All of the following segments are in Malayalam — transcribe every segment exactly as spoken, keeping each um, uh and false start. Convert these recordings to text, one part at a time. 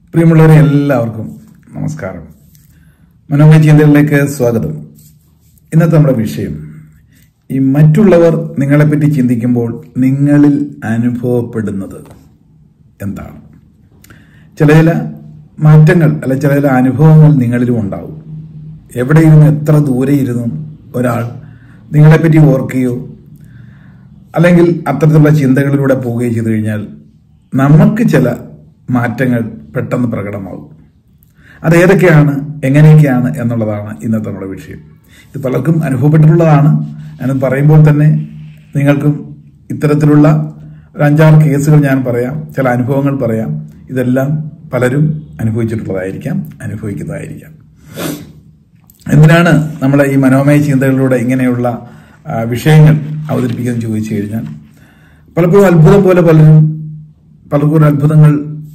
പ്രിയമുള്ളവരെ എല്ലാവർക്കും നമസ്കാരം. മനോമയ ചിന്തകളിലേക്ക് സ്വാഗതം. ഇന്നത്തെ നമ്മുടെ വിഷയം ഈ മറ്റുള്ളവർ നിങ്ങളെപ്പറ്റി ചിന്തിക്കുമ്പോൾ നിങ്ങളിൽ അനുഭവപ്പെടുന്നത് എന്താണ്. ചില ചില മാറ്റങ്ങൾ അല്ല ചില ചില അനുഭവങ്ങൾ നിങ്ങളിലും ഉണ്ടാവും. എവിടെ ഇരുന്ന് എത്ര ദൂരെ ഇരുന്നും ഒരാൾ നിങ്ങളെപ്പറ്റി ഓർക്കുകയോ അല്ലെങ്കിൽ അത്തരത്തിലുള്ള ചിന്തകളിലൂടെ പോവുകയോ ചെയ്തു കഴിഞ്ഞാൽ നമുക്ക് ചില മാറ്റങ്ങൾ പെട്ടെന്ന് പ്രകടമാകും. അതേതൊക്കെയാണ്, എങ്ങനെയൊക്കെയാണ് എന്നുള്ളതാണ് ഇന്നത്തെ നമ്മുടെ വിഷയം. ഇത് പലർക്കും അനുഭവപ്പെട്ടിട്ടുള്ളതാണ്. ഞാൻ പറയുമ്പോൾ തന്നെ നിങ്ങൾക്കും ഇത്തരത്തിലുള്ള ഒരു അഞ്ചാറ് കേസുകൾ ഞാൻ പറയാം, ചില അനുഭവങ്ങൾ പറയാം. ഇതെല്ലാം പലരും അനുഭവിച്ചിട്ടുള്ളതായിരിക്കാം, അനുഭവിക്കുന്നതായിരിക്കാം. എന്തിനാണ് നമ്മൾ ഈ മനോമയ ചിന്തകളിലൂടെ ഇങ്ങനെയുള്ള വിഷയങ്ങൾ അവതരിപ്പിക്കുന്നത് ചോദിച്ചു കഴിഞ്ഞാൽ, പലപ്പോഴും അത്ഭുതം പോലെ പലരും പലർക്കും ഒരു അത്ഭുതങ്ങൾ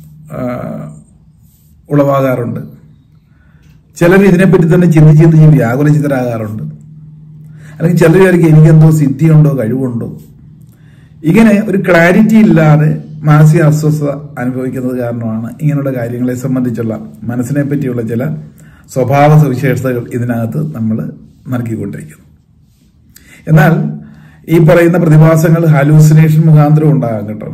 ഉളവാകാറുണ്ട്. ചിലർ ഇതിനെപ്പറ്റി തന്നെ ചിന്തിച്ച് ചിന്തിച്ച് വ്യാകുലചിതരാകാറുണ്ട്. അല്ലെങ്കിൽ ചിലർ വിചാരിക്കും എനിക്കെന്തോ സിദ്ധിയുണ്ടോ കഴിവുണ്ടോ. ഇങ്ങനെ ഒരു ക്ലാരിറ്റി ഇല്ലാതെ മാനസിക അസ്വസ്ഥത അനുഭവിക്കുന്നത് കാരണമാണ് ഇങ്ങനെയുള്ള കാര്യങ്ങളെ സംബന്ധിച്ചുള്ള മനസ്സിനെ പറ്റിയുള്ള ചില സ്വഭാവ സവിശേഷതകൾ ഇതിനകത്ത് നമ്മൾ നൽകിക്കൊണ്ടിരിക്കുന്നു. എന്നാൽ ഈ പറയുന്ന പ്രതിഭാസങ്ങൾ ഹാലൂസിനേഷൻ മുഖാന്തരം ഉണ്ടാകാം കേട്ടോ.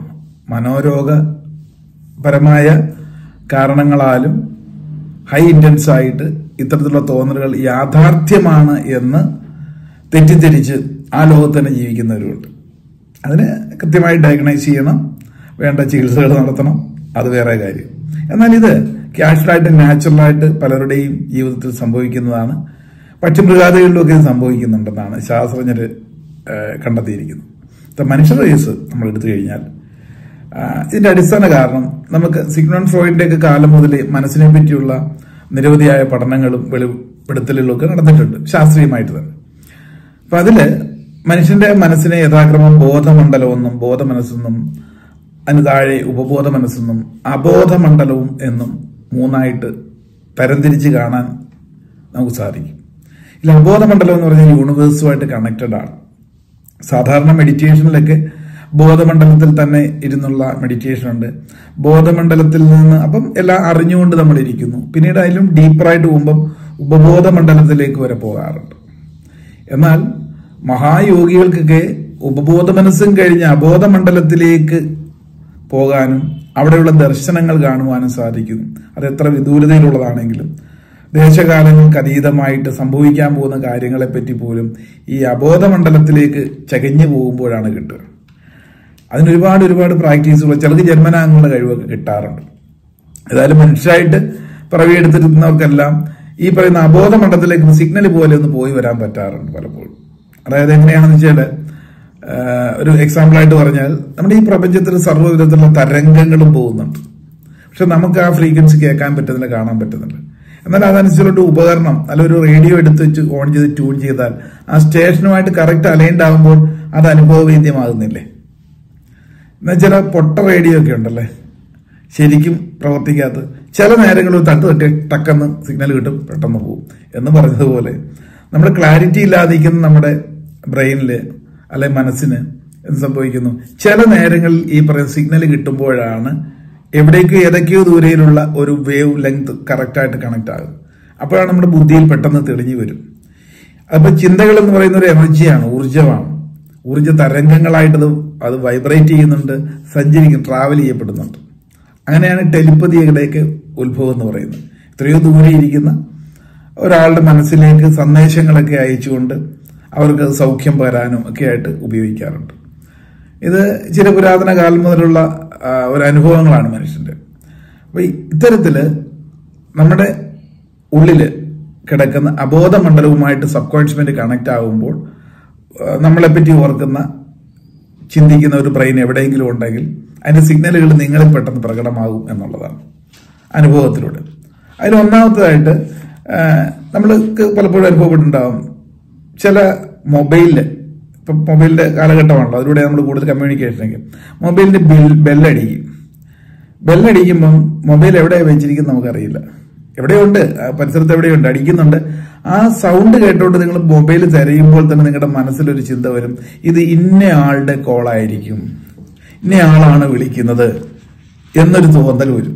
മനോരോഗപരമായ കാരണങ്ങളാലും ഹൈ ഇന്റൻസ് ആയിട്ട് ഇത്തരത്തിലുള്ള തോന്നലുകൾ യാഥാർത്ഥ്യമാണ് എന്ന് തെറ്റിദ്ധരിച്ച് ആ ലോകത്ത് തന്നെ ജീവിക്കുന്നവരുമുണ്ട്. അതിന് കൃത്യമായി ഡയഗ്നൈസ് ചെയ്യണം, വേണ്ട ചികിത്സകൾ നടത്തണം, അത് വേറെ കാര്യം. എന്നാൽ ഇത് ക്യാഷ്വലായിട്ട് നാച്ചുറലായിട്ട് പലരുടെയും ജീവിതത്തിൽ സംഭവിക്കുന്നതാണ്. പക്ഷിമൃഗാദികളിലൊക്കെ ഇത് സംഭവിക്കുന്നുണ്ടെന്നാണ് ശാസ്ത്രജ്ഞർ കണ്ടെത്തിയിരിക്കുന്നത്. മനുഷ്യരുടെ കേസ് നമ്മൾ എടുത്തു കഴിഞ്ഞാൽ ഇതിന്റെ അടിസ്ഥാന കാരണം നമുക്ക് സിഗ്മണ്ട് ഫ്രോയിഡിന്റെ ഒക്കെ കാലം മുതൽ മനസ്സിനെ പറ്റിയുള്ള നിരവധിയായ പഠനങ്ങളും വെളിപ്പെടുത്തലുകളും ഒക്കെ നടന്നിട്ടുണ്ട്, ശാസ്ത്രീയമായിട്ട് തന്നെ. അപ്പൊ അതില് മനുഷ്യന്റെ മനസ്സിനെ യഥാക്രമം ബോധമണ്ഡലമെന്നും ബോധമനസ്സെന്നും അതിന് താഴെ ഉപബോധ മനസ്സെന്നും അബോധമണ്ഡലവും എന്നും മൂന്നായിട്ട് തരംതിരിച്ച് കാണാൻ നമുക്ക് സാധിക്കും. ഇതിൽ അബോധമണ്ഡലം എന്ന് പറഞ്ഞാൽ യൂണിവേഴ്സുമായിട്ട് കണക്റ്റഡ് ആണ്. സാധാരണ മെഡിറ്റേഷനിലൊക്കെ ബോധമണ്ഡലത്തിൽ തന്നെ ഇരുന്നുള്ള മെഡിറ്റേഷൻ ഉണ്ട്. ബോധമണ്ഡലത്തിൽ നിന്ന് അപ്പം എല്ലാം അറിഞ്ഞുകൊണ്ട് നമ്മൾ ഇരിക്കുന്നു. പിന്നീട് അതിലും ഡീപ്പറായിട്ട് പോകുമ്പം ഉപബോധ മണ്ഡലത്തിലേക്ക് വരെ പോകാറുണ്ട്. എന്നാൽ മഹായോഗികൾക്കൊക്കെ ഉപബോധ മനസ്സും കഴിഞ്ഞ് അബോധ മണ്ഡലത്തിലേക്ക് പോകാനും അവിടെയുള്ള ദർശനങ്ങൾ കാണുവാനും സാധിക്കും. അത് എത്ര വിദൂരതയിലുള്ളതാണെങ്കിലും ദേശകാലങ്ങൾക്ക് അതീതമായിട്ട് സംഭവിക്കാൻ പോകുന്ന കാര്യങ്ങളെപ്പറ്റി പോലും ഈ അബോധ മണ്ഡലത്തിലേക്ക് ചകഞ്ഞു പോകുമ്പോഴാണ് കിട്ടുക. അതിനൊരുപാട് ഒരുപാട് പ്രാക്ടീസുകൾ, ചിലർക്ക് ജന്മനാങ്ങളുടെ കഴിവൊക്കെ കിട്ടാറുണ്ട്. ഏതായാലും മനുഷ്യരായിട്ട് പിറവിയെടുത്തിരുന്നവർക്കെല്ലാം ഈ പറയുന്ന അബോധ മണ്ഡലത്തിലേക്ക് സിഗ്നൽ പോലെ ഒന്ന് പോയി വരാൻ പറ്റാറുണ്ട് പലപ്പോഴും. അതായത് എങ്ങനെയാണെന്ന് വെച്ചാൽ, ഒരു എക്സാമ്പിൾ ആയിട്ട് പറഞ്ഞാൽ, നമ്മുടെ ഈ പ്രപഞ്ചത്തിൽ സർവ്വവിധത്തിലുള്ള തരംഗങ്ങളും പോകുന്നുണ്ട്. പക്ഷെ നമുക്ക് ആ ഫ്രീക്വൻസി കേൾക്കാൻ പറ്റുന്നില്ല, കാണാൻ പറ്റുന്നില്ല. എന്നാൽ അതനുസരിച്ചുള്ള ഉപകരണം അല്ല ഒരു റേഡിയോ എടുത്ത് വെച്ച് ഓൺ ചെയ്ത് ട്യൂൺ ചെയ്താൽ ആ സ്റ്റേഷനുമായിട്ട് കറക്റ്റ് അലൈൻഡ് ആകുമ്പോൾ അത് അനുഭവവേദ്യമാകുന്നില്ലേ. എന്നാൽ ചില പൊട്ട റേഡിയോ ഒക്കെ ഉണ്ടല്ലേ, ശരിക്കും പ്രവർത്തിക്കാത്ത, ചില നേരങ്ങളിൽ തട്ട് തട്ടി ടക്കെന്ന് സിഗ്നൽ കിട്ടും, പെട്ടെന്ന് പോകും എന്ന് പറഞ്ഞതുപോലെ നമ്മൾ ക്ലാരിറ്റി ഇല്ലാതിരിക്കുന്ന നമ്മുടെ ബ്രെയിനില് അല്ലെ മനസ്സിന് എന്ത് സംഭവിക്കുന്നു, ചില നേരങ്ങളിൽ ഈ പറയുന്ന സിഗ്നൽ കിട്ടുമ്പോഴാണ് എവിടേക്കോ ഏതൊക്കെയോ ദൂരയിലുള്ള ഒരു വേവ് ലെങ്ത് കറക്റ്റായിട്ട് കണക്ട് ആകും. അപ്പോഴാണ് നമ്മുടെ ബുദ്ധിയിൽ പെട്ടെന്ന് തെളിഞ്ഞു വരും. അപ്പൊ ചിന്തകൾ എന്ന് പറയുന്ന ഒരു എനർജിയാണ്, ഊർജമാണ്. ഊർജ തരംഗങ്ങളായിട്ടത് അത് വൈബ്രേറ്റ് ചെയ്യുന്നുണ്ട്, സഞ്ചരിക്കും, ട്രാവൽ ചെയ്യപ്പെടുന്നുണ്ട്. അങ്ങനെയാണ് ടെലിപ്പതിയുടെയൊക്കെ ഉത്ഭവം എന്ന് പറയുന്നത്. എത്രയോ ദൂരെ ഇരിക്കുന്ന ഒരാളുടെ മനസ്സിലേക്ക് സന്ദേശങ്ങളൊക്കെ അയച്ചുകൊണ്ട് അവർക്ക് സൗഖ്യം പകരാനും ഒക്കെ ആയിട്ട് ഉപയോഗിക്കാറുണ്ട്. ഇത് ചില പുരാതന കാലം മുതലുള്ള ഒരു അനുഭവങ്ങളാണ് മനുഷ്യന്റെ. അപ്പൊ ഇത്തരത്തില് നമ്മുടെ ഉള്ളില് കിടക്കുന്ന അബോധ മണ്ഡലവുമായിട്ട് സബ് കോൺഷ്യസ്മെന്റ് കണക്ട് ആകുമ്പോൾ നമ്മളെപ്പറ്റി ഓർക്കുന്ന ചിന്തിക്കുന്ന ഒരു ബ്രെയിൻ എവിടെയെങ്കിലും ഉണ്ടെങ്കിൽ അതിന്റെ സിഗ്നലുകൾ നിങ്ങളിൽ പെട്ടെന്ന് പ്രകടമാകും എന്നുള്ളതാണ് അനുഭവത്തിലൂടെ. അതിൽ ഒന്നാമത്തേതായിട്ട് നമ്മൾക്ക് പലപ്പോഴും അനുഭവപ്പെട്ടിട്ടുണ്ടാകും, ചില മൊബൈലില്, ഇപ്പം മൊബൈലിന്റെ കാലഘട്ടമാണല്ലോ, അതിലൂടെ നമ്മൾ കൂടുതൽ കമ്മ്യൂണിക്കേഷനൊക്കെ, മൊബൈലിന്റെ ബിൽ ബെല്ലടിക്കും. ബെല്ലടിക്കുമ്പം മൊബൈൽ എവിടെയാണ് വെച്ചിരിക്കുന്നത് നമുക്കറിയില്ല. എവിടെയുണ്ട്, പരിസരത്ത് എവിടെയുണ്ട്, അടിക്കുന്നുണ്ട്. ആ സൗണ്ട് കേട്ടോണ്ട് നിങ്ങൾ മൊബൈൽ തിരയുമ്പോൾ തന്നെ നിങ്ങളുടെ മനസ്സിലൊരു ചിന്ത വരും, ഇത് ഇന്ന ആളുടെ കോളായിരിക്കും, ഇന്ന ആളാണ് വിളിക്കുന്നത് എന്നൊരു തോന്നൽ വരും.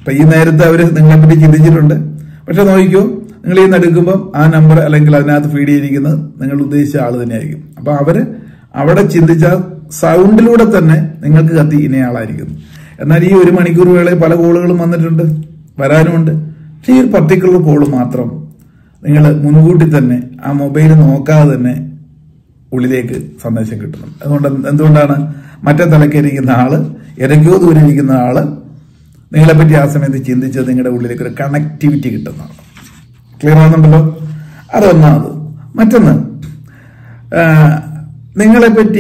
അപ്പൊ ഈ നേരത്തെ അവര് നിങ്ങളെപ്പറ്റി ചിന്തിച്ചിട്ടുണ്ട്. പക്ഷെ നോക്കിക്കോ, നിങ്ങൾ ഈ നടുക്കുമ്പോൾ ആ നമ്പർ അല്ലെങ്കിൽ അതിനകത്ത് ഫീഡ് ചെയ്തിരിക്കുന്നത് നിങ്ങൾ ഉദ്ദേശിച്ച ആള് തന്നെയായിരിക്കും. അപ്പൊ അവര് അവിടെ ചിന്തിച്ച സൗണ്ടിലൂടെ തന്നെ നിങ്ങൾക്ക് കത്തി ഇനയാളായിരിക്കും. എന്നാൽ ഈ ഒരു മണിക്കൂർ വേളയിൽ പല കോളുകളും വന്നിട്ടുണ്ട്, വരാനുമുണ്ട്. പക്ഷെ ഈ ഒരു പർട്ടിക്കുലർ കോള് മാത്രം നിങ്ങൾ മുൻകൂട്ടി തന്നെ ആ മൊബൈൽ നോക്കാതെ തന്നെ ഉള്ളിലേക്ക് സന്ദേശം കിട്ടുന്നു. അതുകൊണ്ട് എന്തുകൊണ്ടാണ് മറ്റേ തലക്കേരിക്കുന്ന ആള്, ഇരയ്ക്കോ ദൂരെ ഇരിക്കുന്ന ആള് നിങ്ങളെപ്പറ്റി ആ സമയത്ത് ചിന്തിച്ചത് നിങ്ങളുടെ ഉള്ളിലേക്ക് ഒരു കണക്ടിവിറ്റി കിട്ടുന്നതാണ്. ക്ലിയർ ആകുന്നുണ്ടല്ലോ? അതൊന്നാമത്. മറ്റൊന്ന്, നിങ്ങളെപ്പറ്റി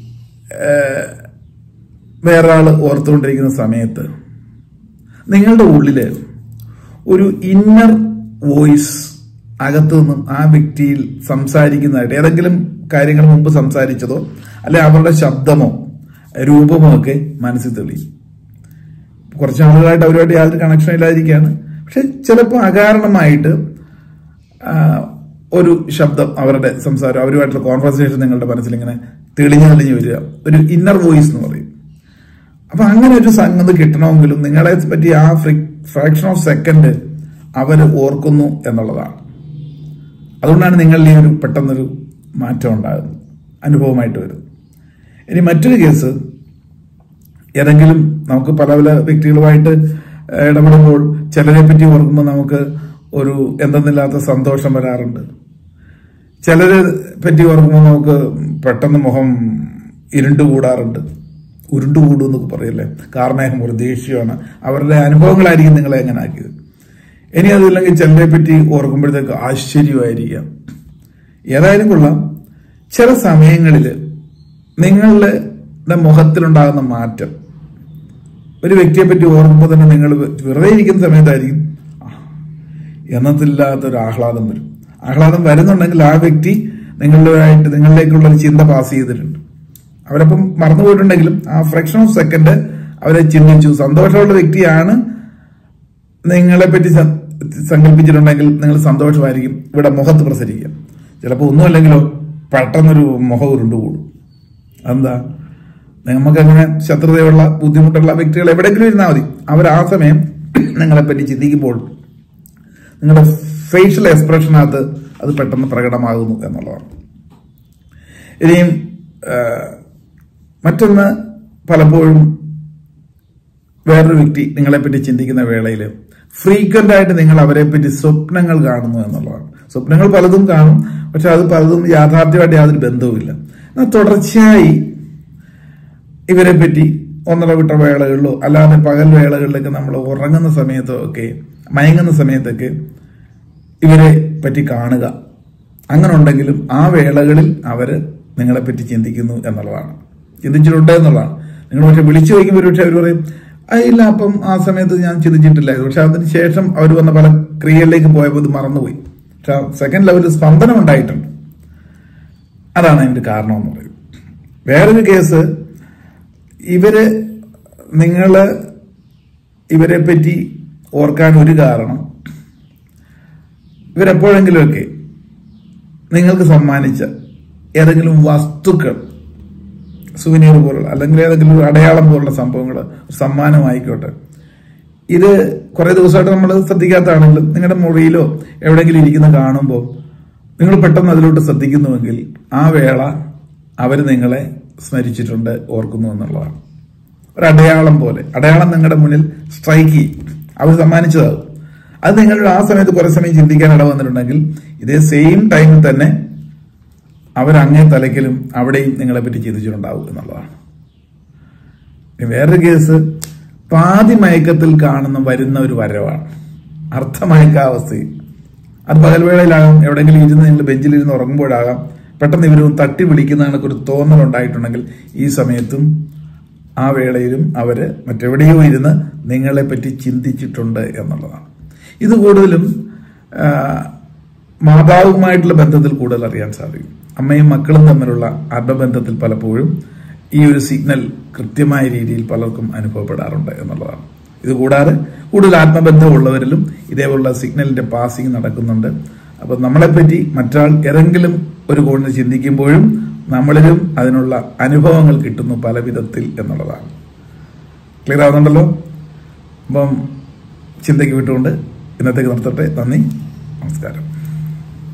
വേറൊരാള് ഓർത്തുകൊണ്ടിരിക്കുന്ന സമയത്ത് നിങ്ങളുടെ ഉള്ളില് ഒരു ഇന്നർ വോയിസ് അകത്തു നിന്നും ആ വ്യക്തിയിൽ സംസാരിക്കുന്നതായിട്ട് ഏതെങ്കിലും കാര്യങ്ങൾ മുമ്പ് സംസാരിച്ചതോ അല്ലെ അവരുടെ ശബ്ദമോ രൂപമോ ഒക്കെ മനസ്സിൽ തെളിയും. കുറച്ച് ആളുകളായിട്ട് അവരുമായിട്ട് യാതൊരു കണക്ഷൻ ഇല്ലാതിരിക്കുകയാണ്. പക്ഷെ ചിലപ്പോൾ അകാരണമായിട്ട് ഒരു ശബ്ദം, അവരുടെ സംസാരം, അവരുമായിട്ടുള്ള കോൺവെർസേഷൻ നിങ്ങളുടെ മനസ്സിൽ ഇങ്ങനെ തെളിഞ്ഞു തെളിഞ്ഞു വരിക, ഒരു ഇന്നർ വോയിസ് എന്ന് പറയും. അപ്പൊ അങ്ങനെ ഒരു സംഗതി കിട്ടണമെങ്കിലും നിങ്ങളെ പറ്റി ആ ഫ്രാക്ഷൻ ഓഫ് സെക്കൻഡ് അവര് ഓർക്കുന്നു എന്നുള്ളതാണ്. അതുകൊണ്ടാണ് നിങ്ങളിൽ ഈ ഒരു പെട്ടെന്നൊരു മാറ്റം ഉണ്ടാകുന്നത്, അനുഭവമായിട്ട് വരുന്നത്. ഇനി മറ്റൊരു കേസ്, ഏതെങ്കിലും നമുക്ക് പല പല വ്യക്തികളുമായിട്ട് ഇടപെടുമ്പോൾ ചിലരെ പറ്റി ഓർക്കുമ്പോൾ നമുക്ക് ഒരു എന്തെന്നില്ലാത്ത സന്തോഷം വരാറുണ്ട്. ചിലരെ പറ്റി ഓർക്കുമ്പോൾ നമുക്ക് പെട്ടെന്ന് മുഖം ഇരുണ്ടുകൂടാറുണ്ട്. ഉരുണ്ടുകൂടും എന്നൊക്കെ പറയല്ലേ, കാർമേഘം ഒരു ദേഷ്യമാണ്. അവരുടെ അനുഭവങ്ങളായിരിക്കും നിങ്ങളെ എങ്ങനെ ആക്കിയത്. ഇനി അതില്ലെങ്കിൽ ചിലരെ പറ്റി ഓർക്കുമ്പോഴത്തേക്ക് ആശ്ചര്യമായിരിക്കാം. ഏതായാലും കൊള്ളാം, ചില സമയങ്ങളിൽ നിങ്ങളുടെ മുഖത്തിലുണ്ടാകുന്ന മാറ്റം ഒരു വ്യക്തിയെ പറ്റി ഓർക്കുമ്പോൾ തന്നെ നിങ്ങൾ വെറുതെ ഇരിക്കുന്ന സമയത്തായിരിക്കും എന്നത്തില്ലാത്തൊരു ആഹ്ലാദം വരും. ആഹ്ലാദം വരുന്നുണ്ടെങ്കിൽ ആ വ്യക്തി നിങ്ങളുമായിട്ട് നിങ്ങളിലേക്കുള്ള ഒരു ചിന്ത പാസ് ചെയ്തിട്ടുണ്ട്. അവരപ്പം മറന്നുപോയിട്ടുണ്ടെങ്കിലും ആ ഫ്രാക്ഷൻ ഓഫ് സെക്കൻഡ് അവരെ ചിന്തിച്ചു. സന്തോഷമുള്ള വ്യക്തിയാണ് നിങ്ങളെ പറ്റി സങ്കല്പിച്ചിട്ടുണ്ടെങ്കിൽ നിങ്ങൾ സന്തോഷമായിരിക്കും ഇവിടെ മുഖത്ത് പ്രസരിക്കുക. ചിലപ്പോൾ ഒന്നുമല്ലെങ്കിലോ പെട്ടെന്നൊരു മുഖം ഉരുണ്ടുകൂടും. എന്താ, നമുക്കങ്ങനെ ശത്രുതയുള്ള ബുദ്ധിമുട്ടുള്ള വ്യക്തികൾ എവിടെയെങ്കിലും ഇരുന്നാൽ മതി, അവർ ആ സമയം നിങ്ങളെപ്പറ്റി ചിന്തിക്കുമ്പോൾ നിങ്ങളുടെ ഫേഷ്യൽ എക്സ്പ്രഷനകത്ത് അത് പെട്ടെന്ന് പ്രകടമാകുന്നു എന്നുള്ളതാണ്. ഇനിയും മറ്റൊന്ന്, പലപ്പോഴും വേറൊരു വ്യക്തി നിങ്ങളെപ്പറ്റി ചിന്തിക്കുന്ന വേളയിൽ ഫ്രീക്വന്റ് ആയിട്ട് നിങ്ങൾ അവരെ പറ്റി സ്വപ്നങ്ങൾ കാണുന്നു എന്നുള്ളതാണ്. സ്വപ്നങ്ങൾ പലതും കാണും, പക്ഷെ അത് പലതും യാഥാർത്ഥ്യമായിട്ട് യാതൊരു ബന്ധവുമില്ല. എന്നാൽ തുടർച്ചയായി ഇവരെ പറ്റി ഒന്നര വിട്ട വേളകളിലോ അല്ലാതെ പകൽ വേളകളിലൊക്കെ നമ്മൾ ഉറങ്ങുന്ന സമയത്തോ ഒക്കെ മയങ്ങുന്ന സമയത്തൊക്കെ ഇവരെ പറ്റി കാണുക. അങ്ങനെ ഉണ്ടെങ്കിലും ആ വേളകളിൽ അവര് നിങ്ങളെപ്പറ്റി ചിന്തിക്കുന്നു എന്നുള്ളതാണ്, ചിന്തിച്ചിട്ടുണ്ട് എന്നുള്ളതാണ്. നിങ്ങൾ പക്ഷെ വിളിച്ചു ചോദിക്കുമ്പോൾ പക്ഷെ അവർ പറയും ഇല്ല, അപ്പം ആ സമയത്ത് ഞാൻ ചിന്തിച്ചിട്ടില്ലായിരുന്നു. പക്ഷെ അതിന് ശേഷം അവർ വന്ന പല ക്രിയയിലേക്ക് പോയപ്പോൾ ഇത് മറന്നുപോയി. പക്ഷെ സെക്കൻഡ് ലെവലിൽ സ്പന്ദനം ഉണ്ടായിട്ടുണ്ട്. അതാണ് അതിന്റെ കാരണം എന്ന് പറയുന്നത്. വേറൊരു കേസ്, ഇവര് നിങ്ങള് ഇവരെ പറ്റി ഓർക്കാൻ ഒരു കാരണം, ഇവരെപ്പോഴെങ്കിലുമൊക്കെ നിങ്ങൾക്ക് സമ്മാനിച്ച ഏതെങ്കിലും വസ്തുക്കൾ, സുവനീർ പോലുള്ള അല്ലെങ്കിൽ ഏതെങ്കിലും ഒരു അടയാളം പോലുള്ള സംഭവങ്ങൾ, സമ്മാനമായിക്കോട്ടെ, ഇത് കുറെ ദിവസമായിട്ട് നമ്മൾ ശ്രദ്ധിക്കാത്തതാണെങ്കിലും നിങ്ങളുടെ മുറിയിലോ എവിടെയെങ്കിലും ഇരിക്കുന്ന കാണുമ്പോൾ നിങ്ങൾ പെട്ടെന്ന് അതിലോട്ട് ശ്രദ്ധിക്കുന്നുവെങ്കിൽ ആ വേള അവർ നിങ്ങളെ സ്മരിച്ചിട്ടുണ്ട്, ഓർക്കുന്നു എന്നുള്ളതാണ്. ഒരു അടയാളം പോലെ, അടയാളം നിങ്ങളുടെ മുന്നിൽ സ്ട്രൈക്ക് ചെയ്യും, അവർ സമ്മാനിച്ചതാകും. അത് നിങ്ങളുടെ ആ സമയത്ത് കുറെ സമയം ചിന്തിക്കാൻ ഇട വന്നിട്ടുണ്ടെങ്കിൽ ഇതേ സെയിം ടൈമിൽ തന്നെ അവരങ്ങേ തലയ്ക്കലും അവിടെയും നിങ്ങളെ പറ്റി ചിന്തിച്ചിട്ടുണ്ടാവും എന്നുള്ളതാണ്. വേറൊരു കേസ്, പാതി മയക്കത്തിൽ കാണുന്ന വരുന്ന ഒരു വരവാണ്, അർത്ഥമയക്കാവസ്ഥയിൽ. അത് പകൽവേളയിലാകാം, എവിടെയെങ്കിലും ഇരുന്ന് നിങ്ങൾ ബെഞ്ചിലിരുന്ന് ഉറങ്ങുമ്പോഴാകാം, പെട്ടെന്ന് ഇവർ തട്ടി വിളിക്കുന്ന കണക്കൊരു തോന്നൽ ഉണ്ടായിട്ടുണ്ടെങ്കിൽ ഈ സമയത്തും ആ വേളയിലും അവര് മറ്റെവിടെയോ ഇരുന്ന് നിങ്ങളെ പറ്റി ചിന്തിച്ചിട്ടുണ്ട് എന്നുള്ളതാണ്. ഇത് കൂടുതലും മാതാവുമായിട്ടുള്ള ബന്ധത്തിൽ കൂടുതൽ അറിയാൻ സാധിക്കും. അമ്മയും മക്കളും തമ്മിലുള്ള ആത്മബന്ധത്തിൽ പലപ്പോഴും ഈ ഒരു സിഗ്നൽ കൃത്യമായ രീതിയിൽ പലർക്കും അനുഭവപ്പെടാറുണ്ട് എന്നുള്ളതാണ്. ഇത് കൂടാതെ കൂടുതൽ ആത്മബന്ധമുള്ളവരിലും ഇതേപോലുള്ള സിഗ്നലിന്റെ പാസിംഗ് നടക്കുന്നുണ്ട്. അപ്പൊ നമ്മളെപ്പറ്റി മറ്റാൾ ഏതെങ്കിലും ഒരു കോണിൽ ചിന്തിക്കുമ്പോഴും നമ്മളിലും അതിനുള്ള അനുഭവങ്ങൾ കിട്ടുന്നു പല വിധത്തിൽ എന്നുള്ളതാണ്. ക്ലിയർ ആവുന്നുണ്ടല്ലോ? അപ്പം ചിന്തയ്ക്ക് വിട്ടുകൊണ്ട് ഇന്നത്തേക്ക് നിർത്തട്ടെ. നന്ദി, നമസ്കാരം.